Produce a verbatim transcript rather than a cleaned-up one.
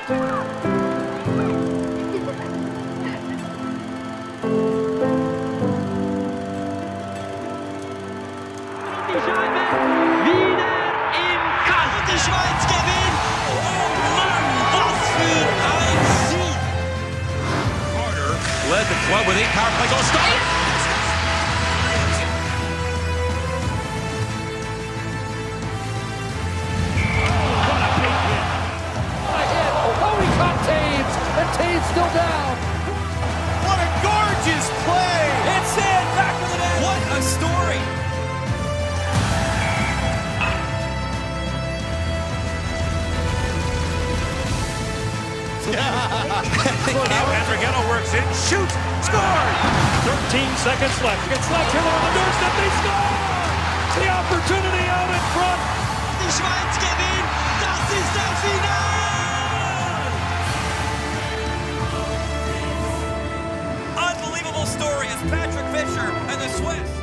Die Scheibe wieder im Kasten. Die Schweiz gewinnt. Oh Mann, was für ein Sieg. Carter led the club with eight power play goals. Stop. Taves still down. What a gorgeous play. It's in, back of the net. What a story. Andrighetto works in, shoots, scores. thirteen seconds left. It's left here on the doorstep. They score. The opportunity out in front. Die Schweiz gewinnt. Das ist der Finale. Unbelievable story as Patrick Fisher and the Swiss